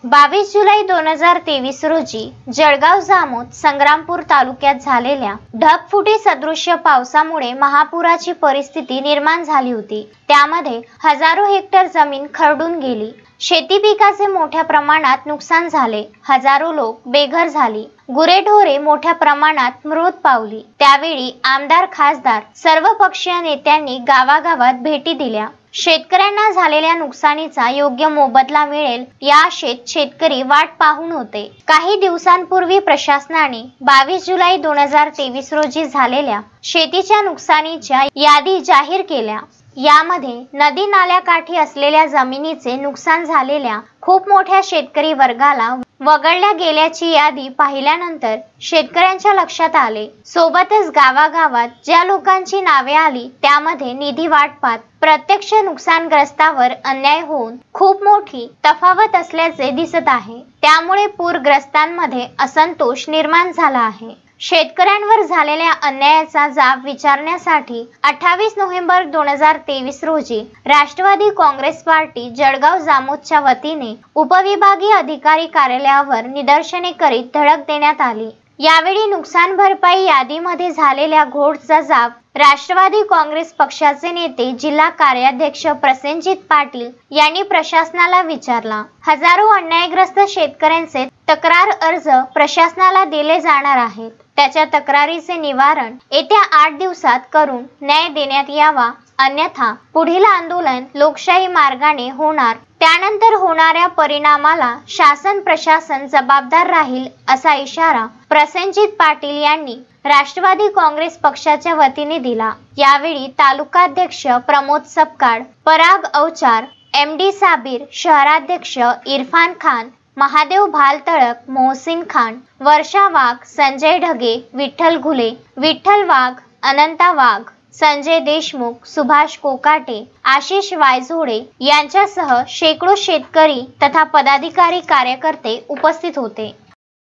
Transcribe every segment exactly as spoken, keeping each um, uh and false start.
बावीस जुलै दोन हजार तेवीस रोजी जळगाव जामोद संग्रामपूर तालुक्यात झालेल्या ढगफुटी सदृश्य पावसामुळे महापुराची परिस्थिती निर्माण झाली होती। त्यामध्ये हजारो हेक्टर जमीन खरडून गेली। शेती पिकाचे मोठ्या प्रमाणात नुकसान झाले। हजारो लोक बेघर झाली। गुरेढोरे मोठ्या प्रमाणात मृत पावली। त्यावेळी आमदार खासदार सर्व पक्षीय नेत्यांनी गावागावात भेटी दिल्या। शेतकऱ्यांना झालेल्या नुकसानीचा योग्य मोबदला मिळेल या आशेत शेतकरी वाट पाहून होते। काही दिवसांपूर्वी प्रशासनाने बावीस जुलै दोन हजार तेवीस रोजी झालेल्या शेतीच्या नुकसानीच्या यादी जाहीर केल्या। यामध्ये नदी नाल्याकाठी असलेल्या जमिनीचे नुकसान झालेल्या खूप मोठ्या शेतकरी वर्गाला वगळल्या गेल्याची यादी पाहिल्यानंतर शेतकऱ्यांच्या लक्षात आले। सोबतच गावागावात ज्या लोकांची नावे आली त्यामध्ये निधी वाटपात प्रत्यक्ष नुकसानग्रस्तावर अन्याय होऊन खूप मोठी तफावत असल्याचे दिसत आहे। त्यामुळे पूरग्रस्तांमध्ये असंतोष निर्माण झाला आहे। शेतकऱ्यांवर झालेल्या अन्यायाचा जाब विचारण्यासाठी अठ्ठावीस नोव्हेंबर दोन हजार तेवीस रोजी राष्ट्रवादी काँग्रेस पार्टी जळगाव जामोदच्या वतीने उपविभागीय अधिकारी कार्यालयावर निदर्शने करीत धडक देण्यात आली। यावेळी नुकसान भरपाई यादीमध्ये झालेल्या घोटाचा जाब राष्ट्रवादी काँग्रेस पक्षाचे नेते जिल्हा कार्याध्यक्ष प्रसेनजित पाटील यांनी प्रशासनाला विचारला। हजारो अन्यायग्रस्त शेतकऱ्यांचे तक्रार अर्ज प्रशासनाला दिले जाणार आहेत। त्याच्या तक्रारीचे निवारण येत्या आठ दिवसात करून न्याय देण्यात यावा, अन्यथा पुढील आंदोलन लोकशाही मार्गाने होणार। त्यानंतर होणाऱ्या परिणामाला शासन प्रशासन जबाबदार राहील असा इशारा प्रसेनजित पाटील यांनी राष्ट्रवादी काँग्रेस पक्षाच्या वतीने दिला। यावेळी तालुकाध्यक्ष प्रमोद सपकाळ, पराग अवचार, एम डी साबीर, शहराध्यक्ष इरफान खान, महादेव भालतळक, मोहसिन खान, वर्षा वाघ, संजय ढगे, विठ्ठल घुले, विठ्ठल वाघ, अनंता वाघ, संजय देशमुख, सुभाष कोकाटे, आशिष वायझोडे यांच्यासह शेकडो शेतकरी तथा पदाधिकारी कार्यकर्ते उपस्थित होते।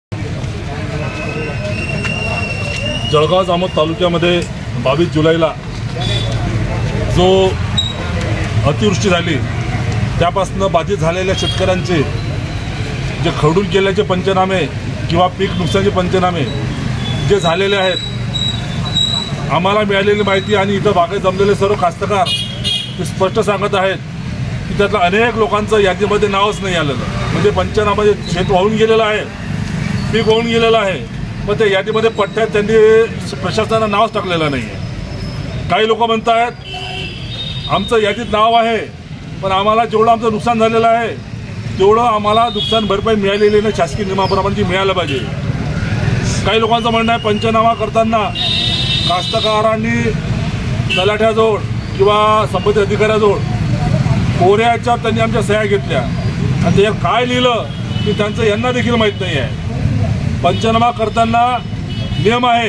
जळगाव जामोद तालुक्यामध्ये बावीस जुलैला जो अतिवृष्टी झाली त्यापासून बाधित झालेल्या शेतकऱ्यांचे जे खरडून गेल्याचे पंचनामे किंवा पीक नुकसानीचे पंचनामे जे झालेले आहेत, आम्हाला मिळालेली माहिती आणि इथं बागेत जमलेले सर्व कास्तकार ते स्पष्ट सांगत आहेत की त्यातल्या अनेक लोकांचं यादीमध्ये नावच नाही आलेलं। म्हणजे पंचनामे शेत वाहून गेलेलं आहे, पीक वाहून गेलेलं आहे, पण त्या यादीमध्ये पट्ट्यात त्यांनी प्रशासनानं नावच टाकलेलं नाही आहे। काही लोक म्हणत आहेत आमचं यादीत नाव आहे, पण आम्हाला जेवढं आमचं नुकसान झालेलं आहे तेवढं आम्हाला नुकसान भरपाई मिळालेली नाही, शासकीय नियमाप्रमाणे मिळायला पाहिजे। काही लोकांचं म्हणणं आहे पंचनामा करताना कास्तकारांनी तलाठ्याजवळ किंवा संबंधित अधिकाऱ्याजवळ कोऱ्याच्या त्यांनी आमच्या सह्या घेतल्या आणि ते काय लिहिलं की त्यांचं यांना देखील माहीत नाही आहे। पंचनामा करताना नियम आहे,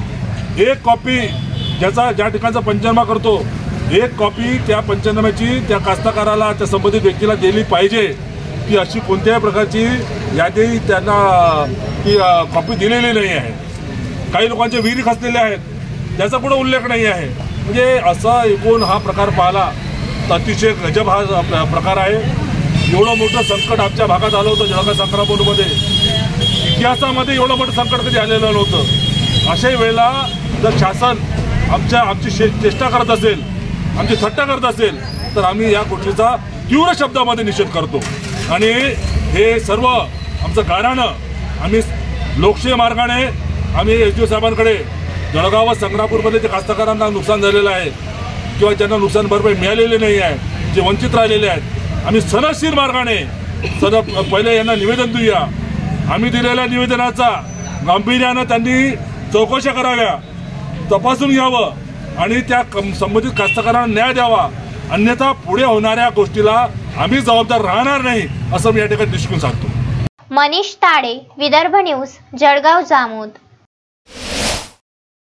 एक कॉपी ज्याचा ज्या ठिकाणचा पंचनामा करतो एक कॉपी त्या पंचनाम्याची त्या कास्तकाराला त्या संबंधित व्यक्तीला दिली पाहिजे की अशी कोणत्याही प्रकारची यादी त्यांना ती कॉपी दिलेली नाही आहे। काही लोकांचे विहिरी खचलेले आहेत त्याचा कुठं उल्लेख नाही आहे। म्हणजे असा एकूण हा प्रकार पाहिला तर अतिशय गजब हा प्रकार आहे। एवढं मोठं संकट आमच्या भागात आलं होतं जळगाव संग्रामपूरमध्ये, इतिहासामध्ये एवढं मोठं संकट कधी आलेलं नव्हतं। अशाही वेळेला जर शासन आमच्या आमची शे चेष्टा करत असेल, आमची थट्टा करत असेल तर आम्ही या गोष्टीचा तीव्र शब्दामध्ये निषेध करतो आणि हे सर्व आमचं गाऱ्हाणं आम्ही लोकशाही मार्गाने आम्ही एस डी ओ साहेबांकडे जळगाव व संग्रामपूरमध्ये जे कास्तकारांना नुकसान झालेलं आहे किंवा ज्यांना नुकसान भरपाई मिळालेली नाही आहे, जे वंचित राहिलेले आहेत, आम्ही सनदशीर मार्गाने सद पहिले यांना निवेदन देऊया। आम्ही दिलेल्या निवेदनाचा गांभीर्यानं त्यांनी चौकशा कराव्या, तपासून घ्यावं आणि त्या संबंधित कास्तकारांना न्याय द्यावा, अन्यथा पुढे होणाऱ्या गोष्टीला आम्ही जबाबदार राहणार नाही असं मी या ठिकाणी निश्चित सांगतो। मनीष ताडे, विदर्भ न्यूज, जळगाव जामोद।